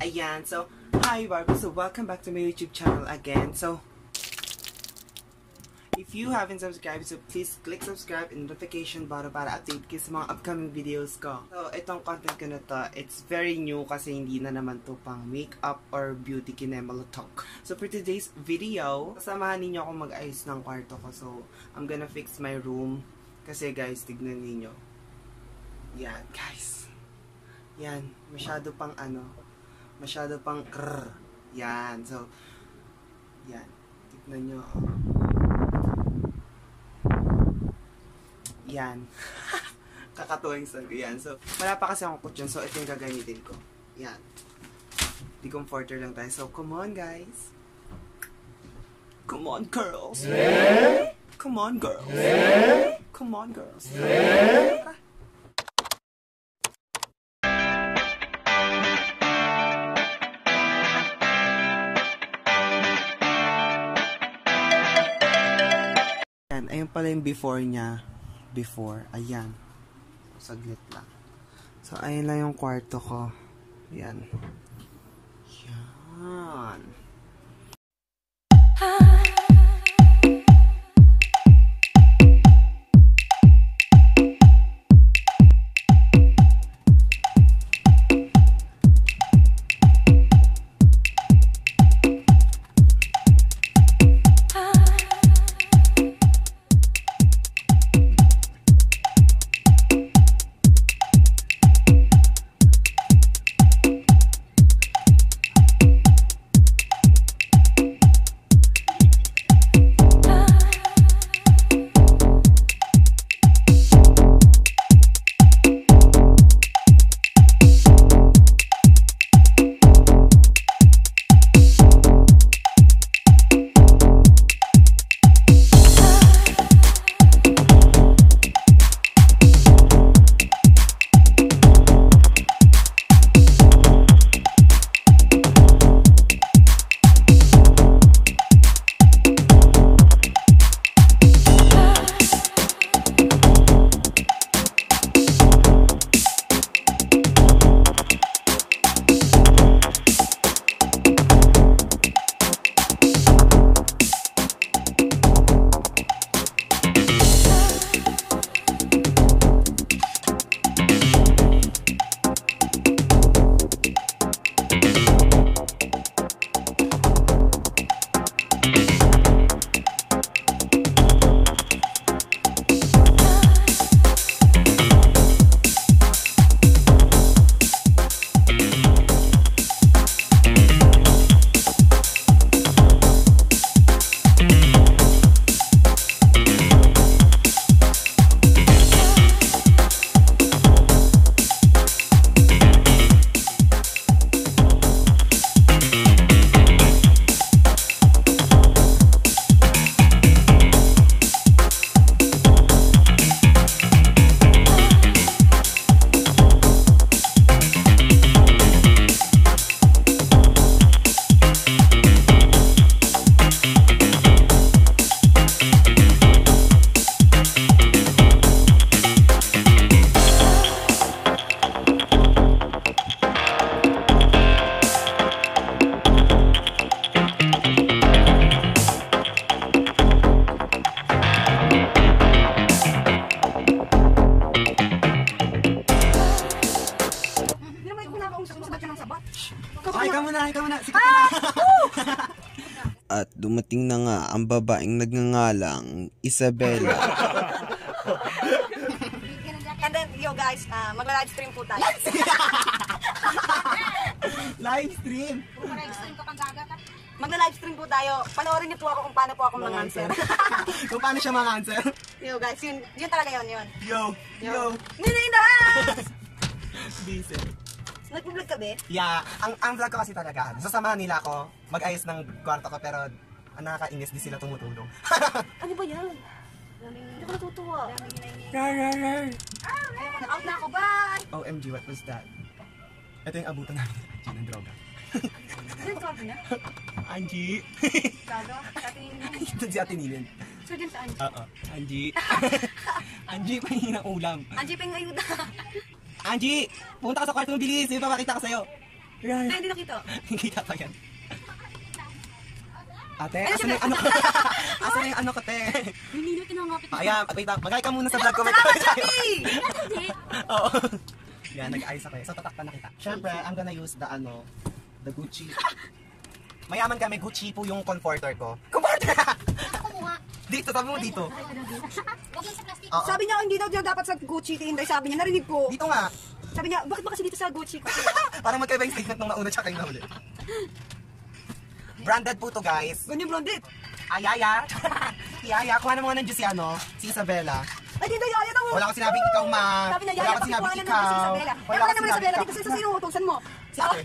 Ayan, so, hi Barbie. So, welcome back to my YouTube channel again. So, if you haven't subscribed, so please click subscribe and notification bell para update kayo sa mga upcoming videos ko. So, itong content ko na to, it's very new kasi hindi na naman to pang makeup or beauty kinemalo talk. So, for today's video, kasamahan ninyo ako mag-ayos ng kwarto ko. So, I'm gonna fix my room. Kasi guys, tignan ninyo. Yan, guys. Yan, masyado pang masyado pang krrr. Yan, so, yan. Tignan nyo. Yan. Kakatuwing sabi. Yan, so, wala pa kasi akong kutsyon, so ito yung gagamitin ko. Yan. Decomforter lang tayo. So, come on, guys. Come on, girls. Yeah. Come on, girls. Yeah. Come on, girls. Yeah. Ayun pala yung before niya. Before. Ayan. Saglit lang. So, ayun lang yung kwarto ko. Ayan. Yan. At dumating na nga ang babaeng nagngangalang Isabela. And then, yo guys, magla-live stream po tayo. Live stream? Magla-live stream po tayo. Panoorin niyo po ako kung paano po ako mang-answer. Kung paano siya mang-answer? Yo guys, yun talaga yun. Yo. Nina in the house! Busy. Nag-vlog ka be? Yeah, ang vlog ko kasi talaga, sasamahan nila ako mag-ayos ng kwarto ko pero nakakainis din sila tumutulong. Ano ba yan? Hindi ko natutuwa. Out na ako, bye! OMG, what was that? Ito yung abutan namin ng droga. Ano yung kwarto niya? Angie! Gaga? Katingin Ito si Ate Nilin. So dyan sa Angie? Oo. Angie! Angie, pahingi ng ulam. Angie, pang ayuda. Angie! Punta ka sa kwarto ng bilis! May papakita ko sa'yo. Yan. Ay, hindi nakita. Kita pa yan. Ate, asan na yung ano ko? Asan na yung ano ko, te? Hindi na kinangapit. Ayan, wait lang. Magay ka muna sa vlog ko. Salamat, Chappy! Oo. Yan, nag-ayos ako eh. So, tatakpan na kita. Siyempre, I'm gonna use the Gucci. Mayaman kami, Gucci po yung comforter ko. Comforter! Dito, sabi mo dito. Oo. Sabi niya, hindi daw dapat sa Gucci, Tinday. Sabi niya, narinig ko. Dito nga. Sabi niya, bakit ba kasi dito sa Gucci? Parang magkaiba yung statement nung nauna tsaka yung nahuli. Branded po to, guys. Ganyan branded. Ayaya. Ayaya. Kuha na mga ng si si Isabella. Ay, Tinday, ayaw daw. Wala ko sinabing ikaw, ma. Sabi niya, Wala yaya, ko sinabing pakikuha na ikaw. naman si Isabela. Wala Wala ko naman Isabela, dito sa sino utusan mo. Si ate.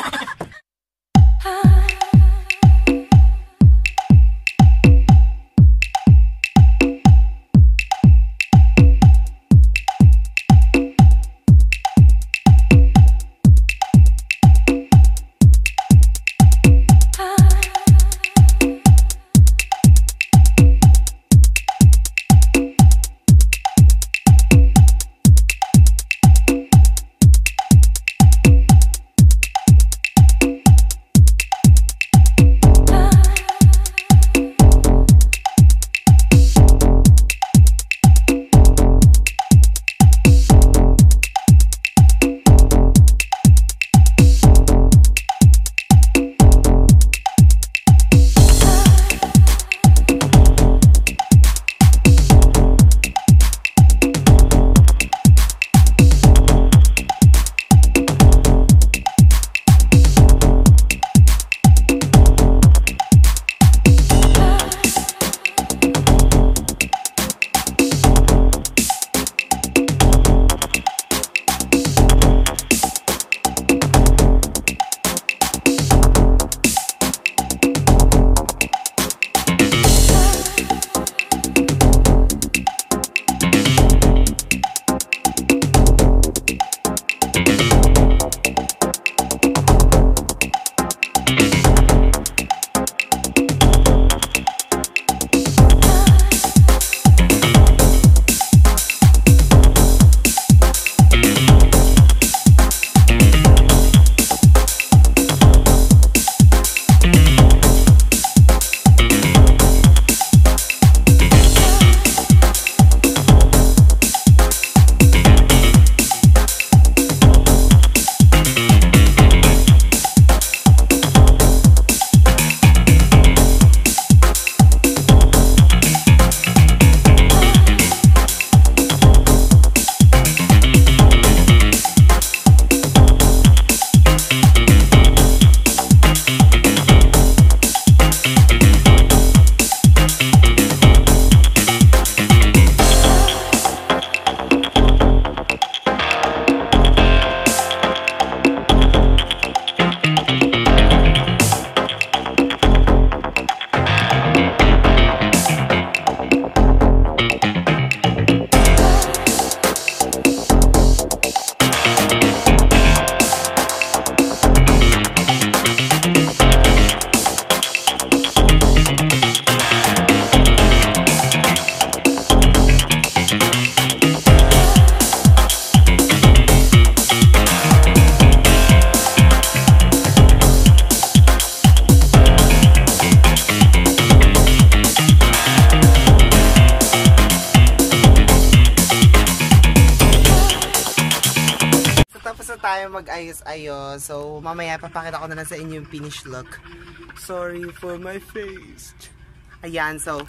tayo mag-ayos-ayos. So, mamaya papakita ko na lang sa inyo yung finished look. Sorry for my face. Ayan, so,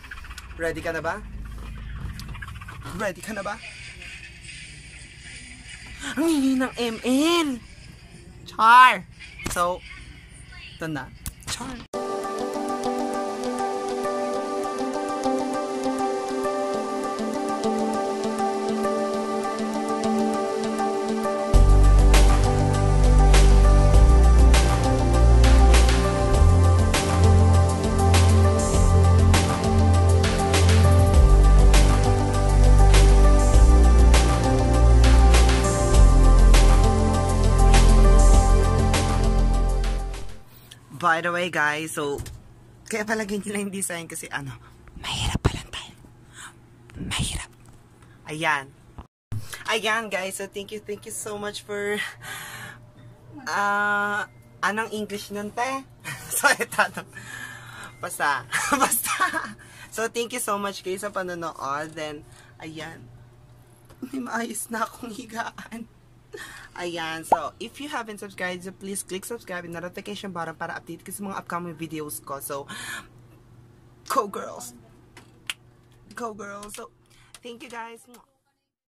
ready ka na ba? Ready ka na ba? Ang hingin ng MN! Char! So, ito na. Char! By the way guys, so kaya pala ganyan lang yung design kasi ano, mahirap pala tayo. Mahirap. Ayan. Ayan guys, so thank you so much for Anong English nun, te? So, ito. Basta. So, thank you so much guys sa panonood. Then, ayan. May maayos na akong higaan. Ayan. So, if you haven't subscribed, so please click subscribe and notification button para update ka sa mga upcoming videos ko. So, go girls. Go girls. So, thank you guys.